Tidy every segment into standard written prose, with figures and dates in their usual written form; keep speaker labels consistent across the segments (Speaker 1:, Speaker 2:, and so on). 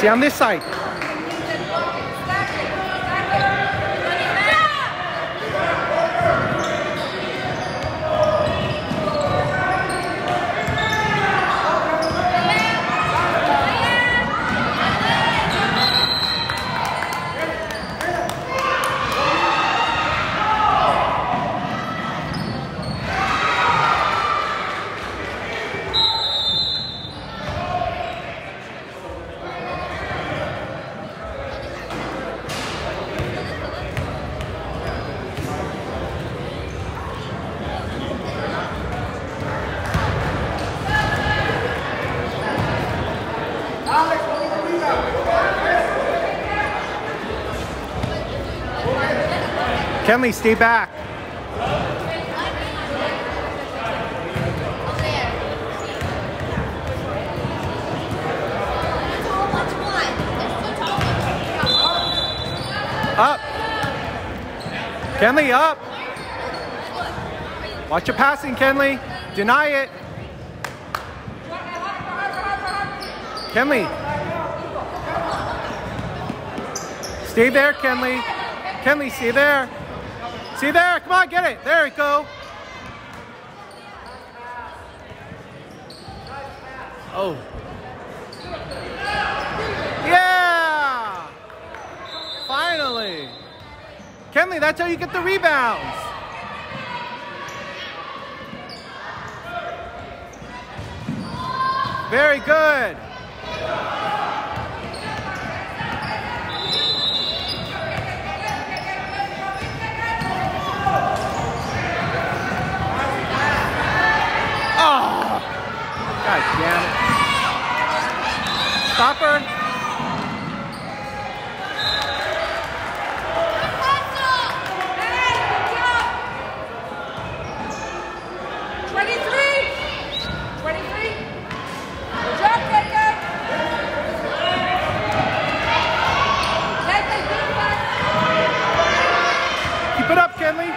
Speaker 1: See on this side. Kenley, stay back. Up. Kenley, up. Watch your passing, Kenley. Deny it. Kenley. Stay there, Kenley. Kenley, stay there. See there, come on, get it. There you go. Oh. Yeah! Finally. Kenley, that's how you get the rebounds. Very good. God damn it. Stop her. Keep it up, Kenley.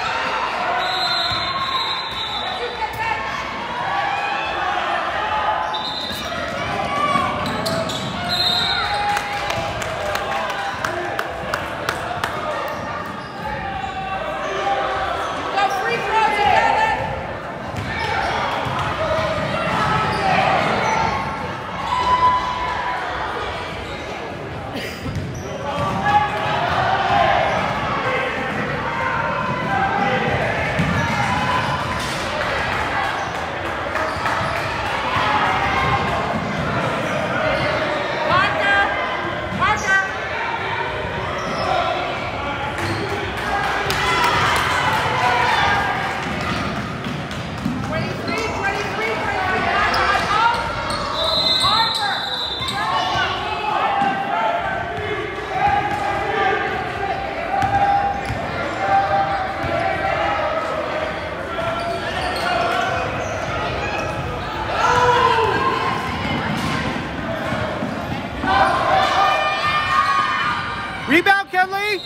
Speaker 1: Rebound, Kenley!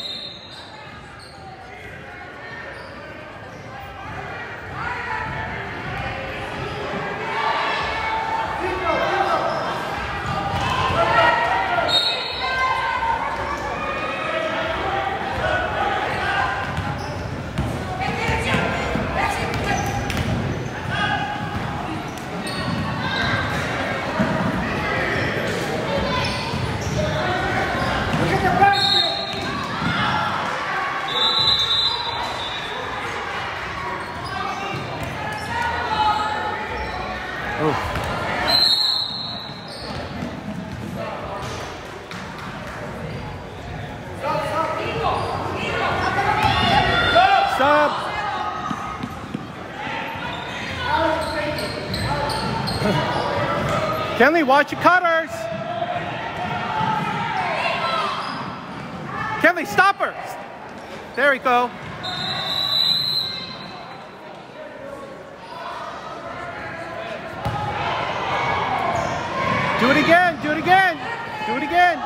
Speaker 1: Stop! Kenley, watch your cutters! Kenley, stop her! There we go. Do it again, do it again, do it again.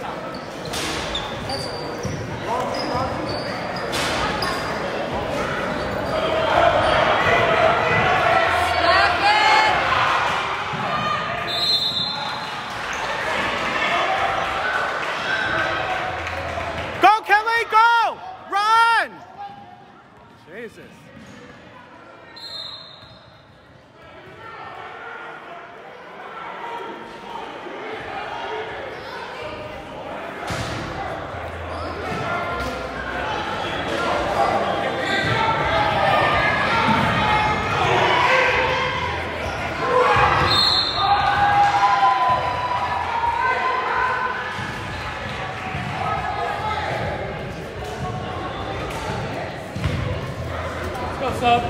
Speaker 1: Go, Kelly, go! Run! Jesus.
Speaker 2: What's up?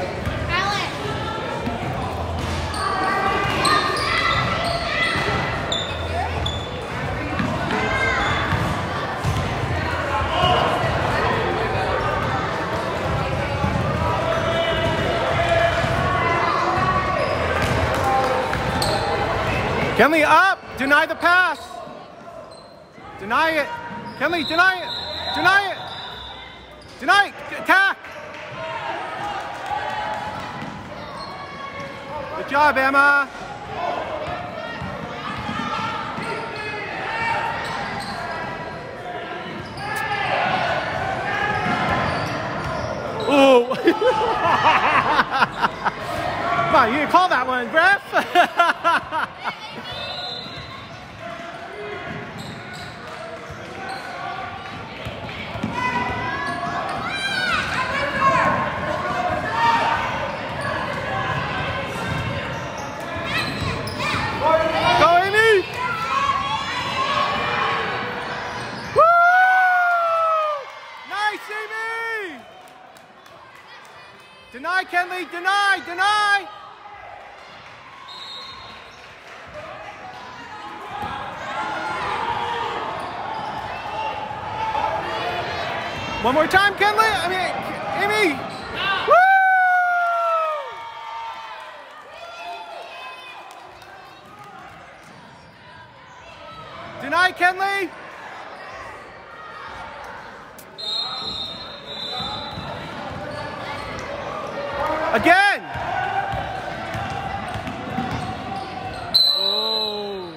Speaker 1: Kenley up! Deny the pass! Deny it! Kenley, deny it! Deny it! Deny it! Attack! Good job, Emma! Ooh! Come on, you didn't call that one, ref! Deny, Kenley, deny, deny! One more time, Kenley! I mean, Amy! Woo! Deny, Kenley! Again! Oh.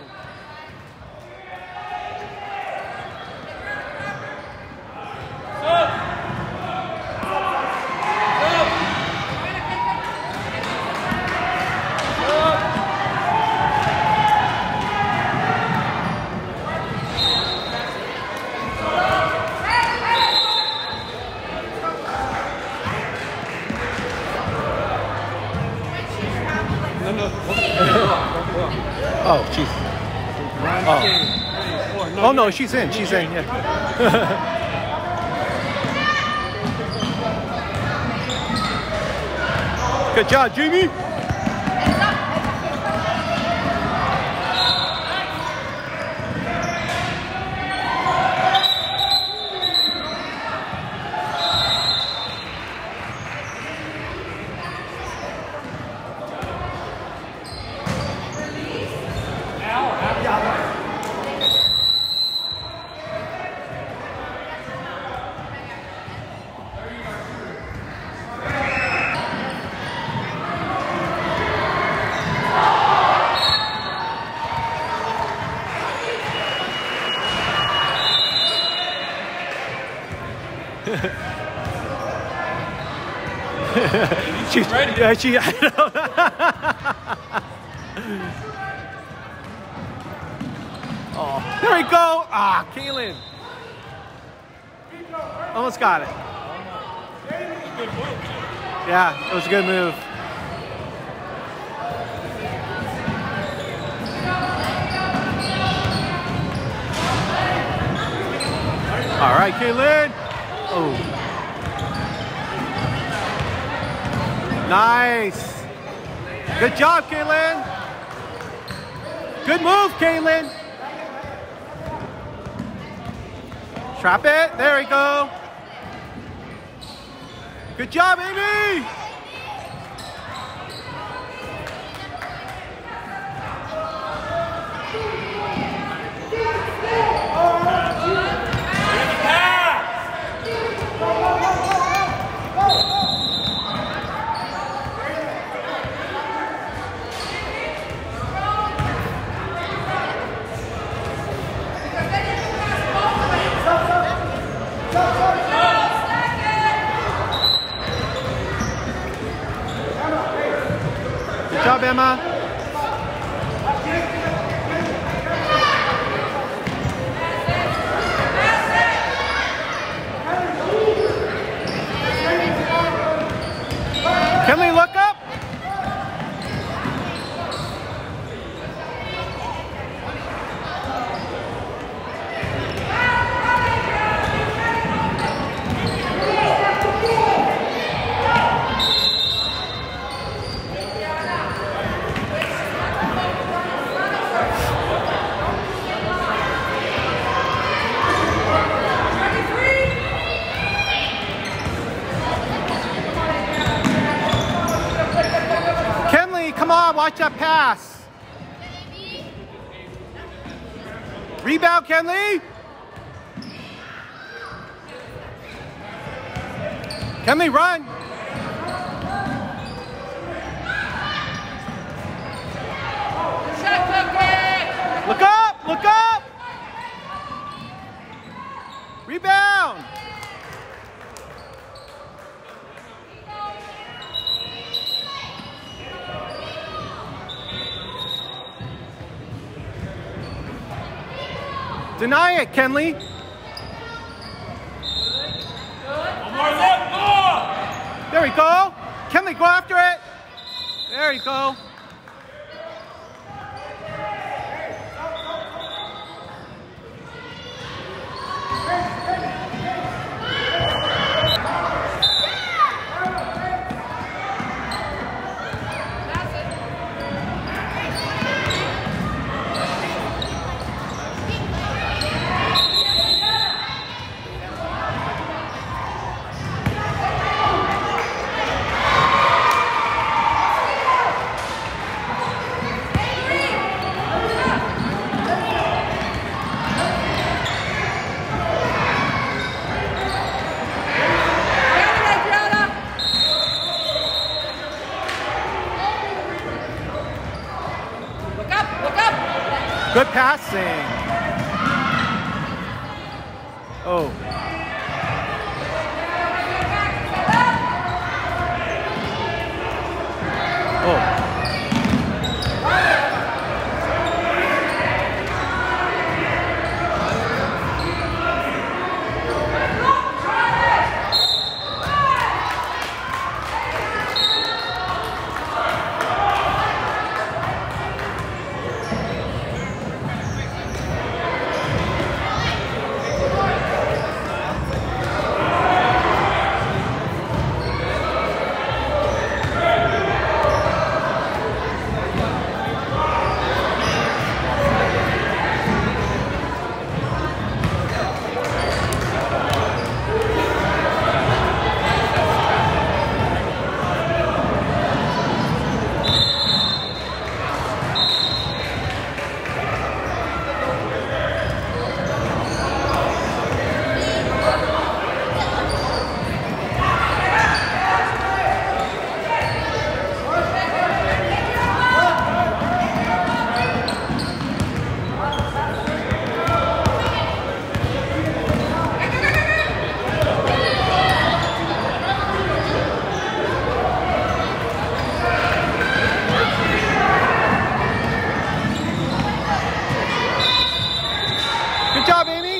Speaker 1: Oh, jeez. Oh. Oh no, she's in. She's in. Yeah. Good job, Jamie. She's ready. Yeah, she. I know. Oh, there we go. Ah, Kaylin. Almost got it. Yeah, it was a good move. All right, Kaylin. Oh. Nice. Good job, Kaylin. Good move, Kaylin. Trap it. There we go. Good job, Amy. Emma. Kinley, look up. Come on, watch that pass. Rebound, Kenley. Kenley, run. Look up, look up. Rebound. Deny it, Kenley. There we go. Kenley, go after it. There you go. Good passing. Oh. Oh. Good job, Amy.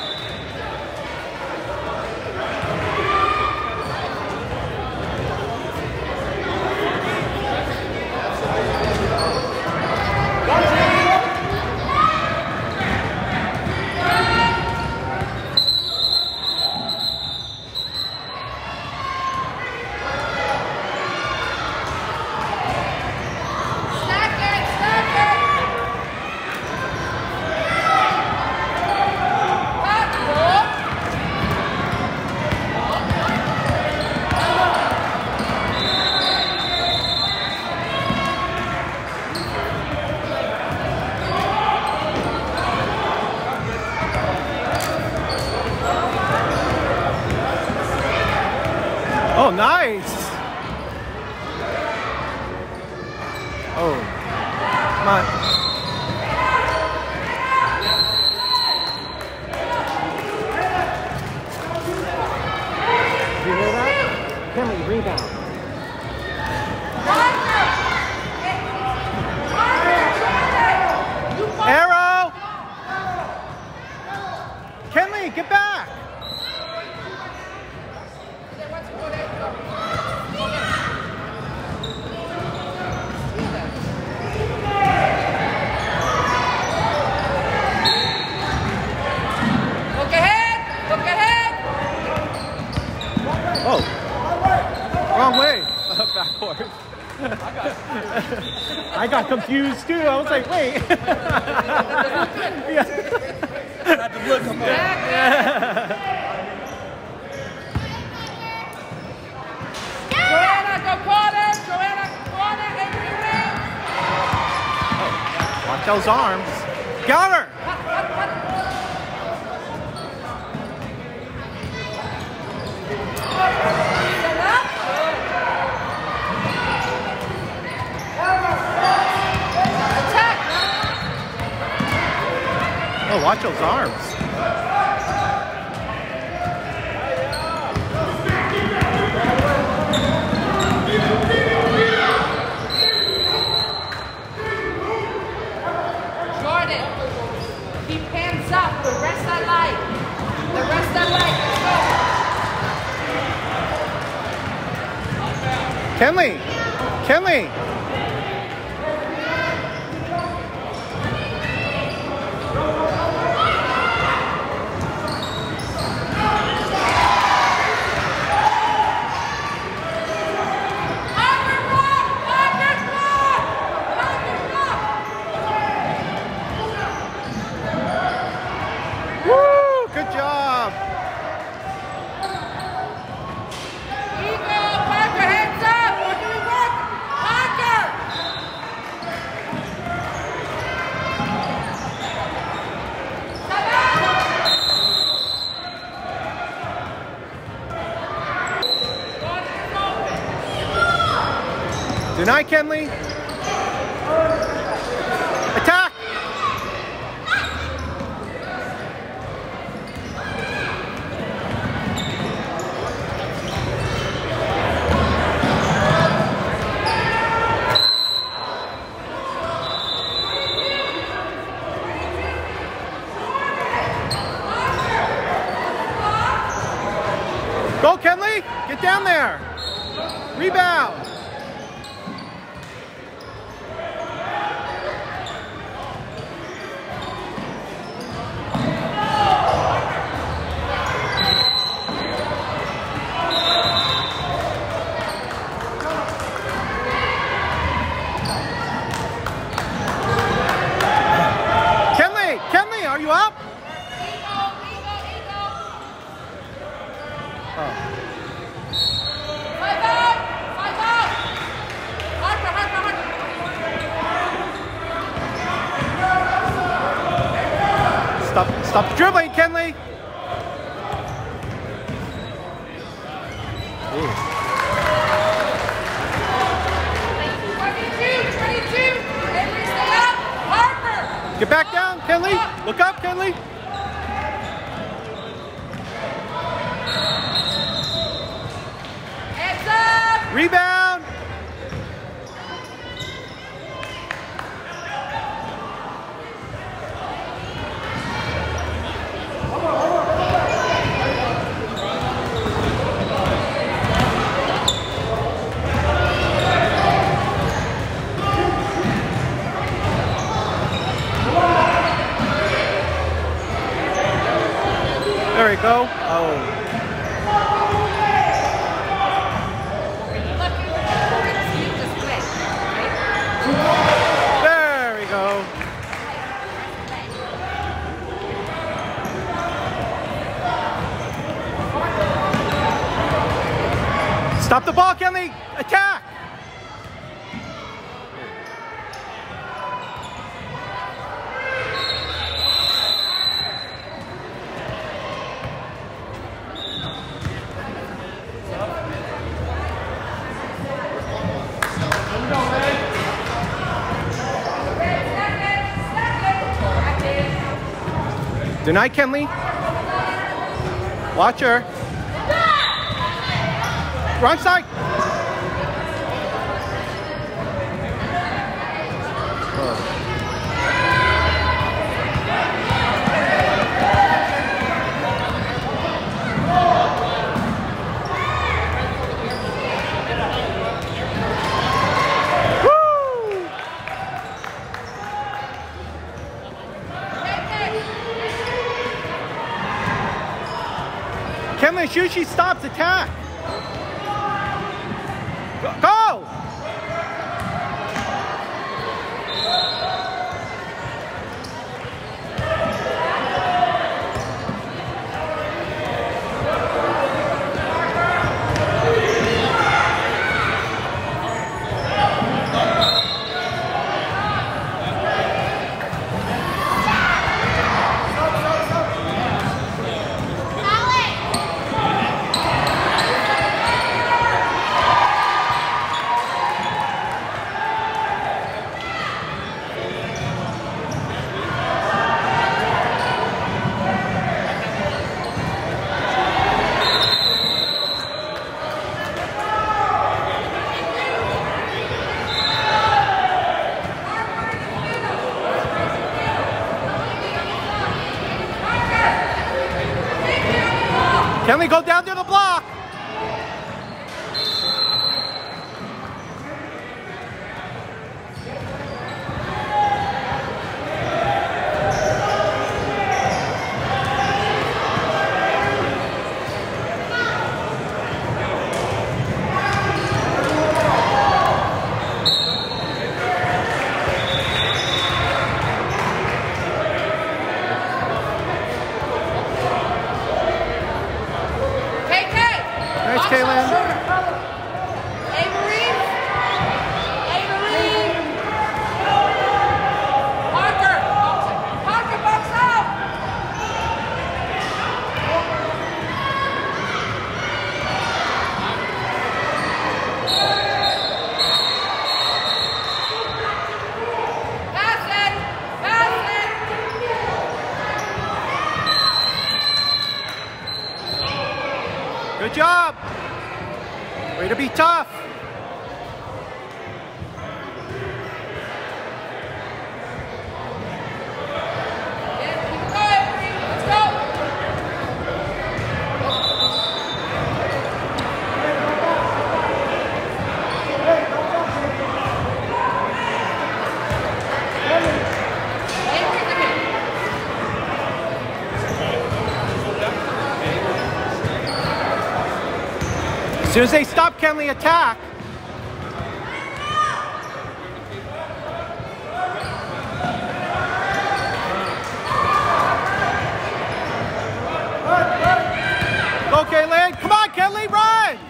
Speaker 1: Oh, nice. Oh, come on. Do you hear that? Kenley, rebound. Kenley, get back!
Speaker 2: Look ahead! Look ahead!
Speaker 1: Oh, wrong way. Backwards. I got confused too. I was like, wait. Yeah.
Speaker 3: Had to look him up.
Speaker 2: Joanna, go corner! Joanna, corner! Henry wins!
Speaker 1: Watch those arms. Got her. Oh, watch those arms.
Speaker 2: Jordan, keep hands up. The rest I like. The rest I like. Let's go.
Speaker 1: Kenley. Kenley. Good job.
Speaker 2: Eagle, Parker, hands up. What do we work? Parker.
Speaker 1: Deny, Kenley. Attack. Go, Kenley! Get down there! Rebound! Kenley! Kenley, are you up? Stop dribbling, Kenley! Ooh.
Speaker 2: 22, Henry, stay up. Harper.
Speaker 1: Get back down, Kenley! Look up, Kenley!
Speaker 2: Hands up.
Speaker 1: Rebound! There we go. Oh. There we go. Stop the ball, Kenley! Attack! Deny, Kenley. Watch her. Wrong side. Kenley, as soon as she stops, attack. Go! Can we go down to the block? Good job. Way to be tough. As soon as they stop Kenley, attack. Go, Kaylin. Come on, Kenley, run!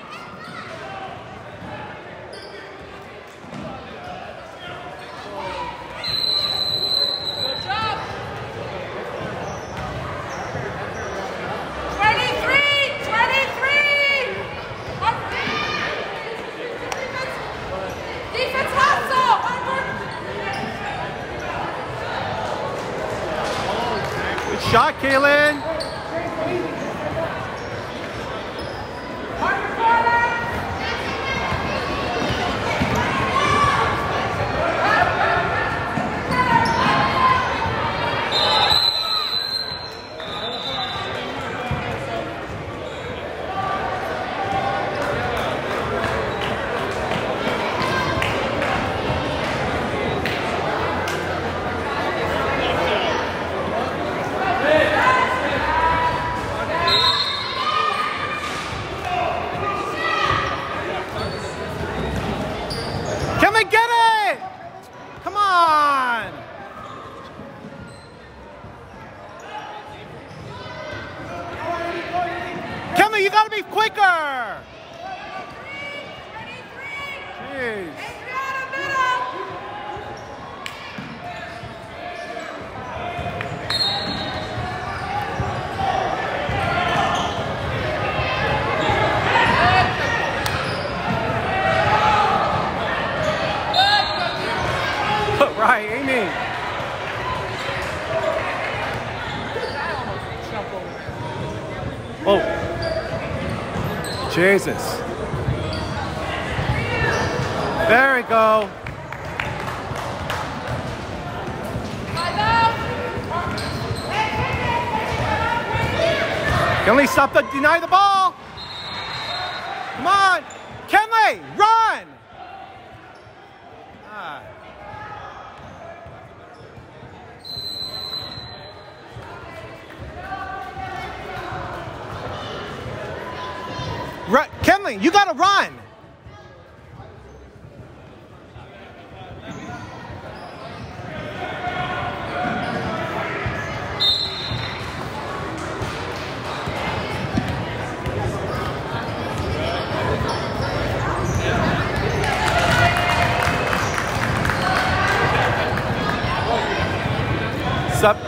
Speaker 2: Good job. 23! 23! Defense hustle!
Speaker 1: Good shot, Kaylin. Get it! Come on! Kenley, you gotta be quicker! Jeez. Right, Amy. Oh. Jesus. There we go. Kenley, stop the deny the ball. Come on. Kenley, run. Ah. Kenley, you gotta run. Sup?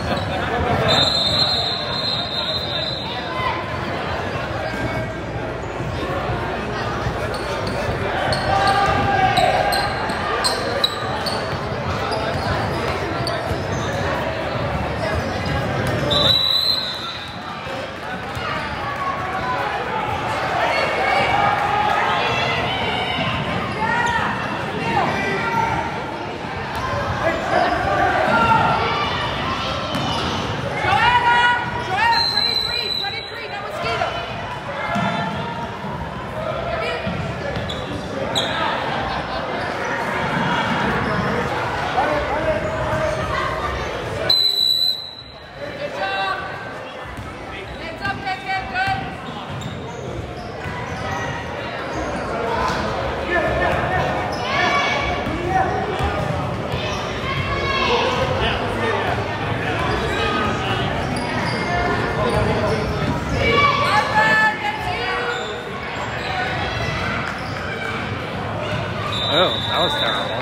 Speaker 1: Oh, that was terrible.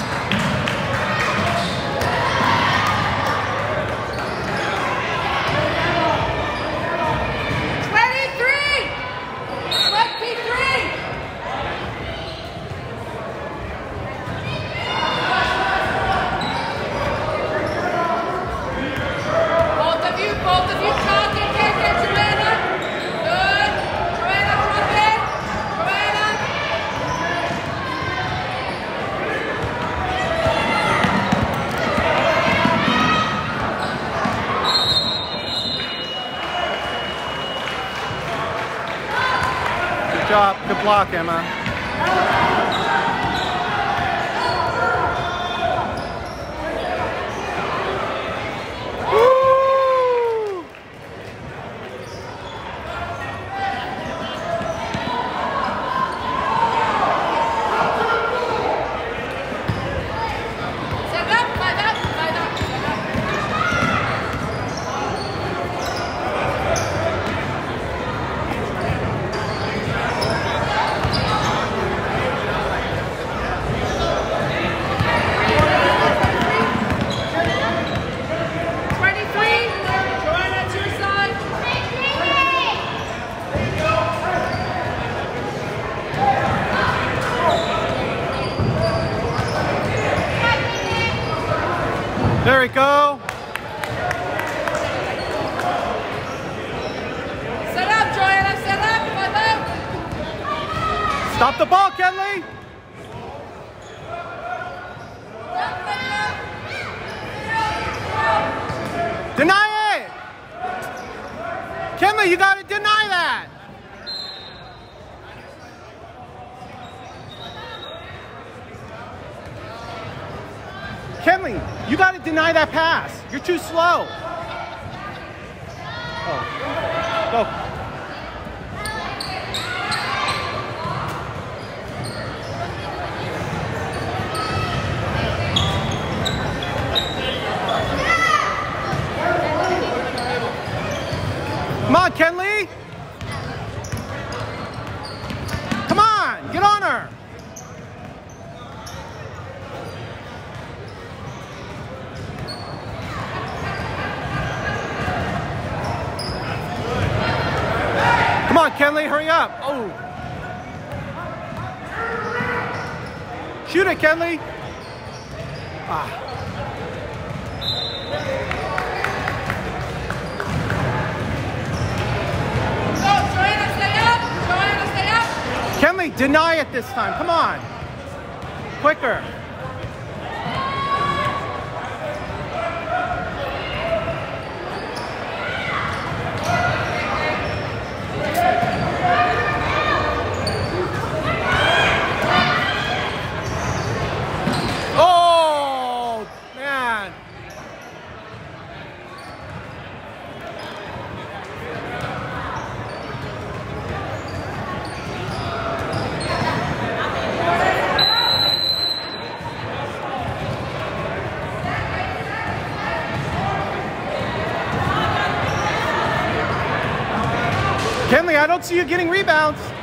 Speaker 2: Both of you talking, get Joanna. Good. Joanna, drop in. Joanna.
Speaker 1: Good job. Good block, Emma. There we go.
Speaker 2: Set up, Joanna, set up,
Speaker 1: Stop the ball, Kenley. Deny it. Kenley, you gotta deny that. Kenley, you got to deny that pass. You're too slow. Oh. Go. Come on, Kenley. Come on, get on her. Come on, Kenley, hurry up. Oh. Shoot it, Kenley. Ah.
Speaker 2: Go, Joanna, stay up. Joanna, stay up.
Speaker 1: Kenley, deny it this time. Come on. Quicker. Kenley, I don't see you getting rebounds.